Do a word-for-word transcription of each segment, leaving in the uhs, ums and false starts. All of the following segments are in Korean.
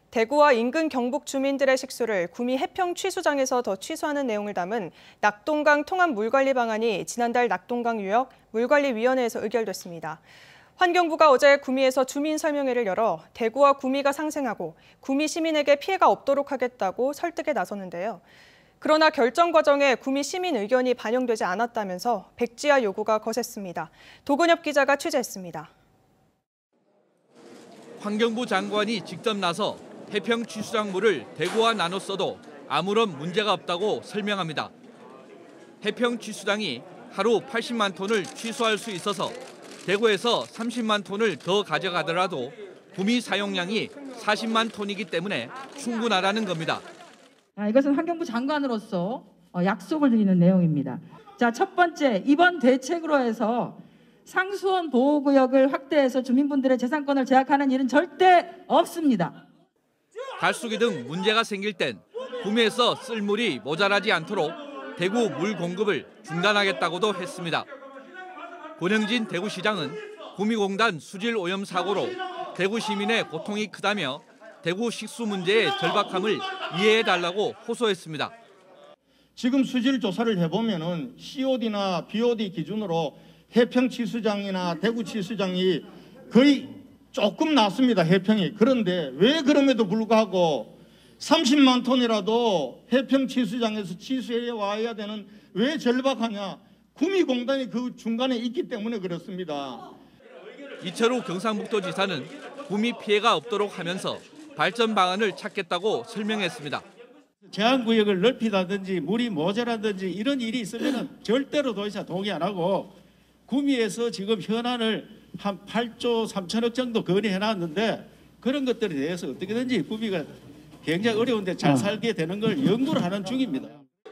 대구와 인근 경북 주민들의 식수를 구미 해평 취수장에서 더 취수하는 내용을 담은 낙동강 통합 물관리 방안이 지난달 낙동강유역 물관리위원회에서 의결됐습니다. 환경부가 어제 구미에서 주민 설명회를 열어 대구와 구미가 상생하고 구미 시민에게 피해가 없도록 하겠다고 설득에 나섰는데요. 그러나 결정 과정에 구미 시민 의견이 반영되지 않았다면서 백지화 요구가 거셌습니다. 도건엽 기자가 취재했습니다. 환경부 장관이 직접 나서 해평 취수장 물을 대구와 나눠 써도 아무런 문제가 없다고 설명합니다. 해평 취수장이 하루 팔십만 톤을 취수할 수 있어서 대구에서 삼십만 톤을 더 가져가더라도 구미 사용량이 사십만 톤이기 때문에 충분하다는 겁니다. 이것은 환경부 장관으로서 약속을 드리는 내용입니다. 자, 첫 번째, 이번 대책으로 해서 상수원 보호구역을 확대해서 주민분들의 재산권을 제약하는 일은 절대 없습니다. 갈수기 등 문제가 생길 땐 구미에서 쓸 물이 모자라지 않도록 대구 물 공급을 중단하겠다고도 했습니다. 권영진 대구시장은 구미공단 수질 오염 사고로 대구 시민의 고통이 크다며 대구 식수 문제의 절박함을 이해해달라고 호소했습니다. 지금 수질 조사를 해보면은 씨오디나 비오디 기준으로 해평 취수장이나 대구 취수장이 거의 조금 낮습니다. 해평이. 그런데 왜 그럼에도 불구하고 삼십만 톤이라도 해평 취수장에서 취수해 와야 되는 왜 절박하냐. 구미공단이 그 중간에 있기 때문에 그렇습니다. 이철우 경상북도지사는 구미 피해가 없도록 하면서 발전 방안을 찾겠다고 설명했습니다. 제한구역을 넓히다든지 물이 모자라든지 이런 일이 있으면 절대로 도지사 동의 안 하고 구미에서 지금 현안을 한 팔조 삼천억 정도 건의해놨는데 그런 것들에 대해서 어떻게든지 구미가 굉장히 어려운데 잘 살게 되는 걸 연구를 하는 중입니다.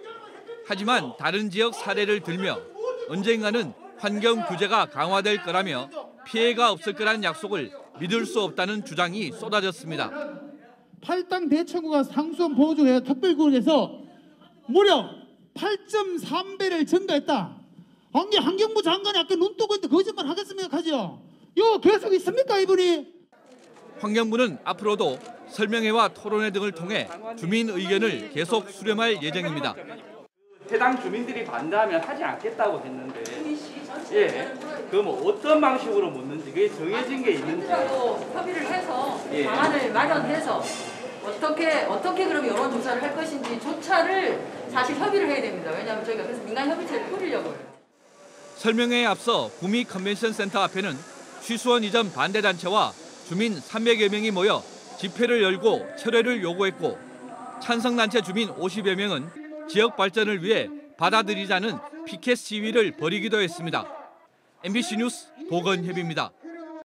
하지만 다른 지역 사례를 들며 언젠가는 환경 규제가 강화될 거라며 피해가 없을 거란 약속을 믿을 수 없다는 주장이 쏟아졌습니다. 팔당 대청구가 상수원 보호구역 특별구역에서 무려 팔 점 삼 배를 증가했다. 아니 환경부 장관이 아까 눈 뜨고 있는데 거짓말 하겠습니까? 하죠. 요 계속 있습니까 이분이? 환경부는 앞으로도 설명회와 토론회 등을 통해 주민 의견을 계속 수렴할 예정입니다. 해당 주민들이 반대하면 하지 않겠다고 했는데, 예, 그 뭐 어떤 방식으로 묻는지 그게 정해진 게 있는지 협의를 해서 예. 방안을 마련해서 어떻게 어떻게 그럼 여론 조사를 할 것인지 조차를 사실 협의를 해야 됩니다. 왜냐하면 저희가 그래서 민간 협의체를 꾸리려고 해요. 설명회에 앞서 구미 컨벤션 센터 앞에는 취수원 이전 반대 단체와 주민 삼백여 명이 모여 집회를 열고 철회를 요구했고 찬성 단체 주민 오십여 명은 지역 발전을 위해 받아들이자는 피켓 시위를 벌이기도 했습니다. 엠비씨 뉴스 도건협입니다.